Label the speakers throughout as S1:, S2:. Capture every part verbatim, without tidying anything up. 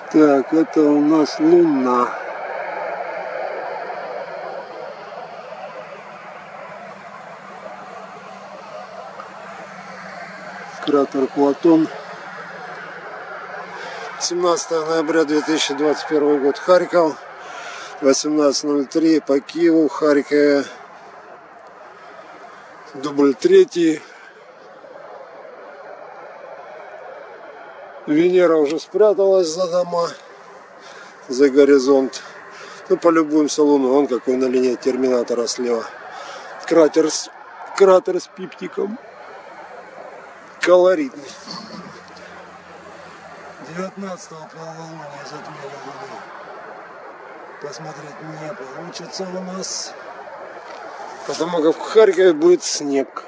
S1: Так, это у нас Луна. Кратер Платон. семнадцатое ноября две тысячи двадцать первый год. Харьков. восемнадцать ноль три по Киеву. В Харькове. Дубль третий. Венера уже спряталась за дома, за горизонт. Ну, полюбуемся Луну. Он какой на линии Терминатора слева. Кратер с, кратер с пиптиком. Колоритный. девятнадцатого полнолуния затмения Луны. Посмотреть не получится у нас, потому как в Харькове будет снег.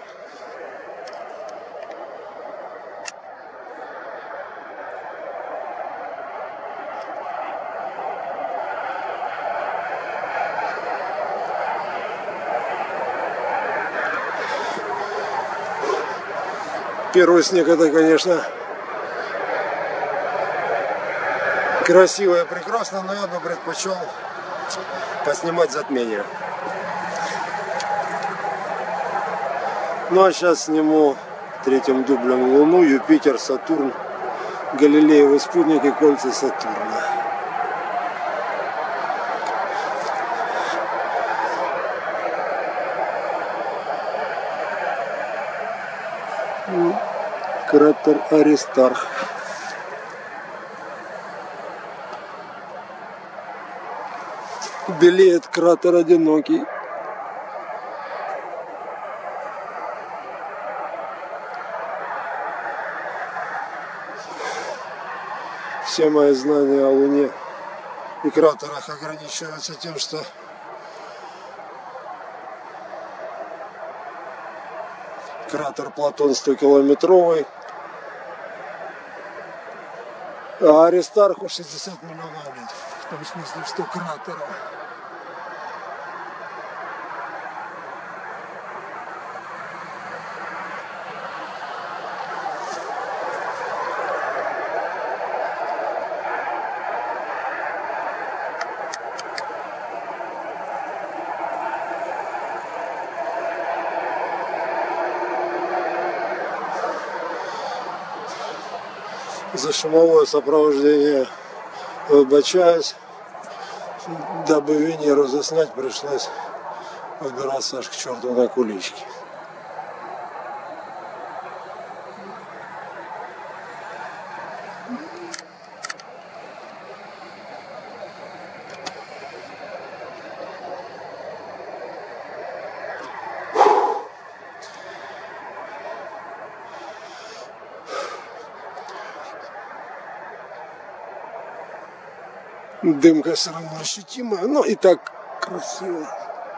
S1: Первый снег — это, конечно, красиво и прекрасно, но я бы предпочел поснимать затмение. Ну а сейчас сниму третьим дублем Луну, Юпитер, Сатурн, Галилеевы спутники, кольца Сатурна. Кратер Аристарх. Белеет кратер Одинокий. Все мои знания о Луне и кратерах ограничиваются тем, что кратер Платон сто-километровый, а Аристарху шестьдесят миллионов лет. В том смысле, что кратера. За шумовое сопровождение выбачаюсь. Дабы Венеру заснять, пришлось выбираться аж к черту на кулички. Дымка все равно ощутимая, но и так красиво.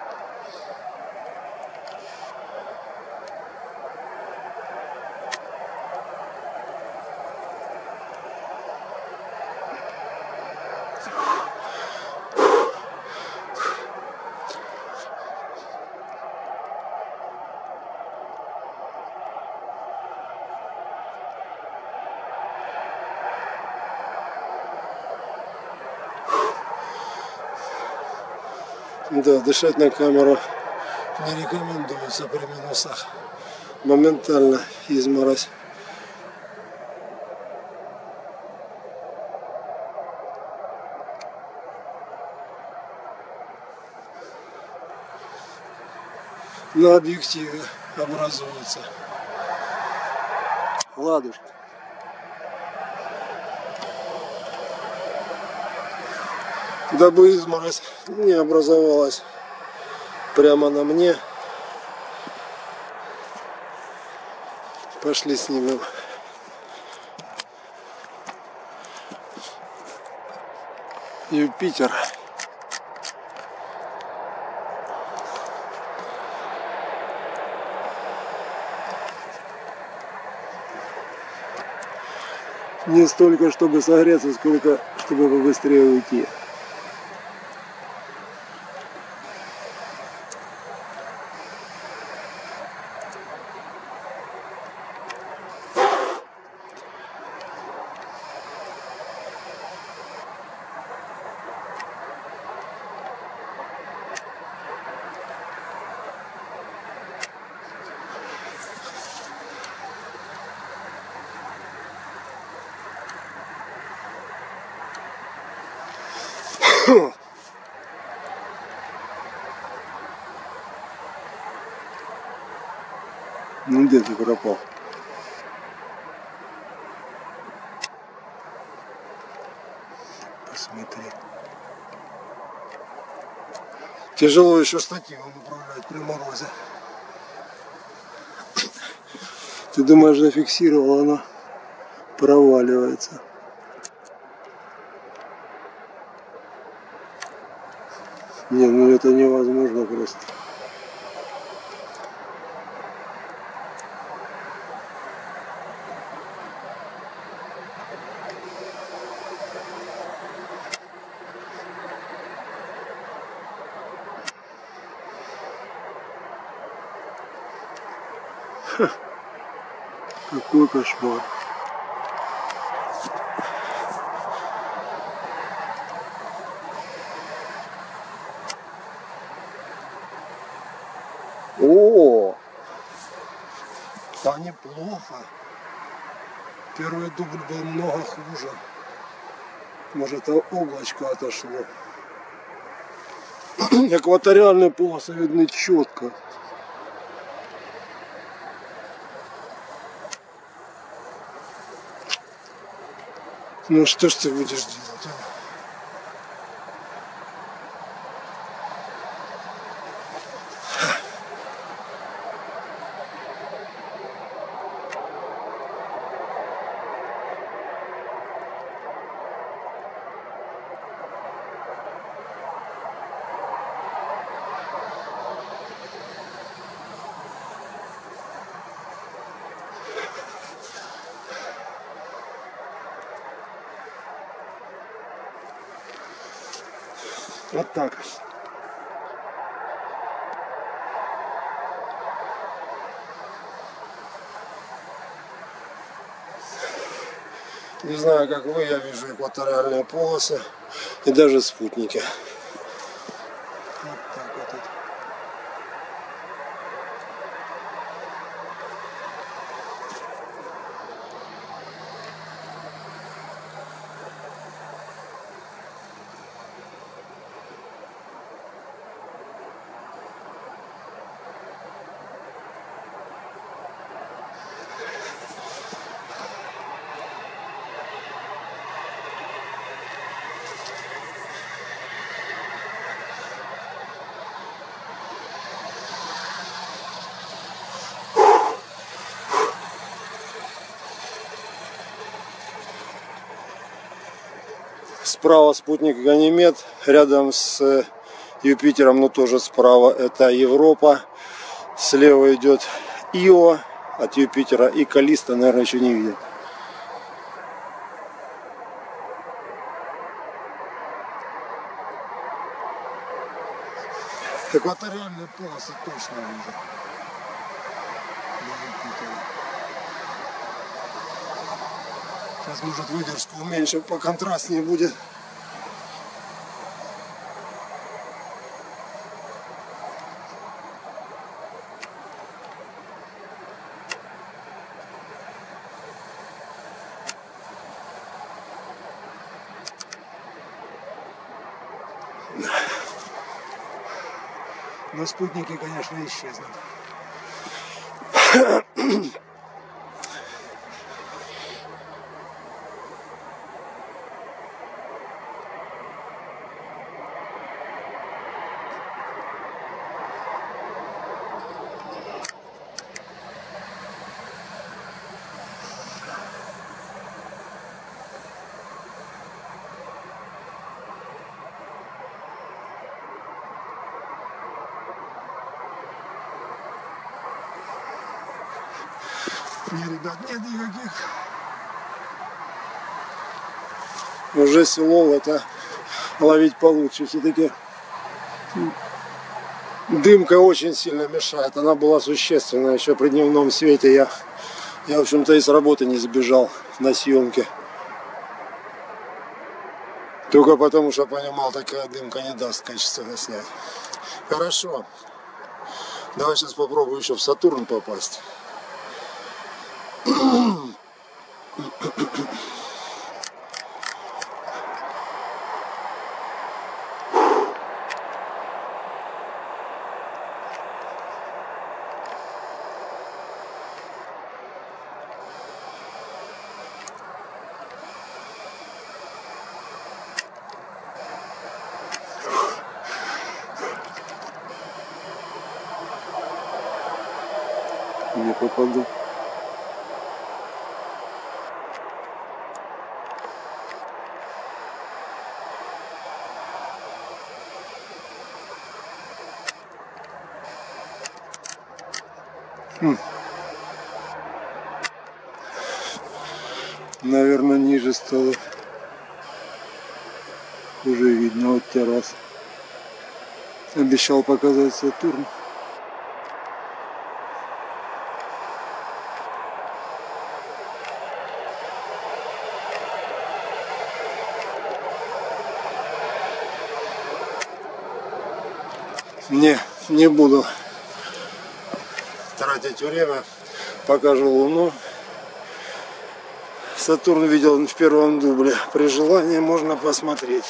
S1: Да, дышать на камеру не рекомендуется при минусах. Моментально изморозь. На объективе образуется ладушки. Дабы изморозь не образовалась прямо на мне, пошли снимем. Юпитер. Не столько, чтобы согреться, сколько, чтобы побыстрее уйти. Ну где ты пропал? Посмотри. Тяжело еще штативом управлять при морозе. Ты думаешь, зафиксировала, она проваливается. Не, ну это невозможно просто. Ха, какой кошмар. О, да неплохо. Первый дубль был много хуже. Может, облачко отошло. Экваториальные полосы видны четко. Ну что ж ты будешь делать, а? Вот так. Не знаю, как вы, я вижу экваториальные полосы и даже спутники. Вот так вот это. Справа спутник Ганимед, рядом с Юпитером, но тоже справа, это Европа. Слева идет Ио от Юпитера, и Каллиста, наверное, еще не видел. Экваториальные полосы точно вижу. Сейчас, может, выдержку уменьшим, поконтрастнее будет. Но спутники, конечно, исчезнут. Не, ребят, нет никаких. Уже село это ловить получше. Все-таки дымка очень сильно мешает. Она была существенная еще при дневном свете. Я, я в общем-то, и с работы не сбежал на съемке. Только потому, что понимал, такая дымка не даст качественно снять. Хорошо. Давай сейчас попробую еще в Сатурн попасть. где попаду. Хм. Наверное, ниже стало. Уже видно вот террас. Обещал показать Сатурн. Не, не буду тратить время. Покажу Луну. Сатурн видел в первом дубле. При желании можно посмотреть.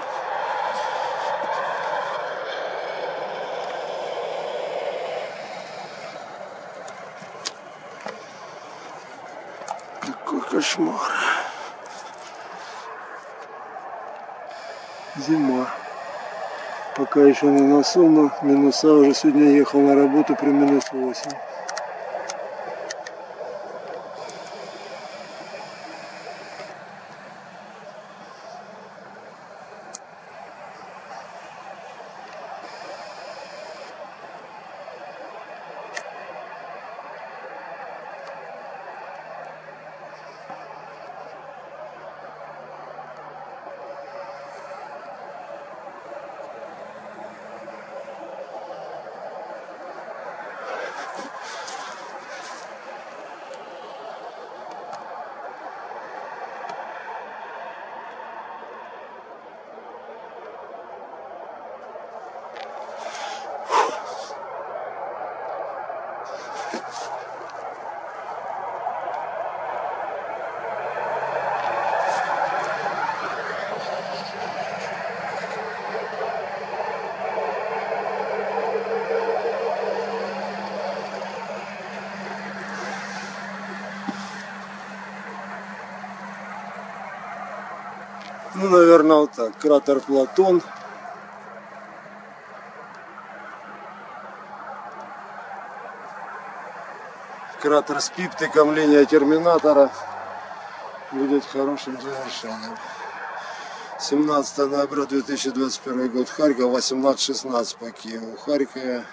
S1: Какой кошмар. Зима. Пока еще на носу, но минуса. Уже сегодня ехал на работу при минус восемь. Ну, наверное, вот так. Кратер Платон. Кратер с пиптиком, линия терминатора. Будет хорошим завершением. семнадцатое ноября две тысячи двадцать первый год. Харьков, восемнадцать шестнадцать по Киеву. В Харькове.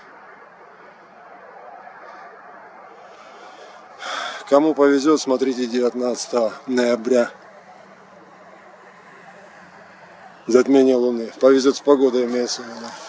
S1: Кому повезет, смотрите девятнадцатого ноября. Затмение Луны. Повезет с погодой, имеется в виду.